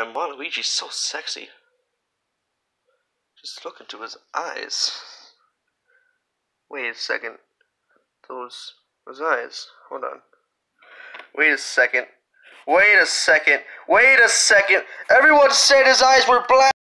damn, Waluigi's so sexy. Just look into his eyes. Wait a second. Those eyes. Hold on. Wait a second. Wait a second. Wait a second. Everyone said his eyes were black.